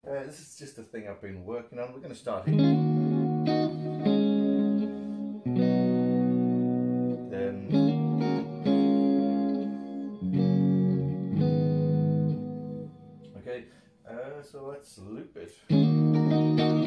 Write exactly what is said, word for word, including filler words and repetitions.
Uh, this is just a thing I've been working on. We're going to start here. Then okay, uh, so let's loop it.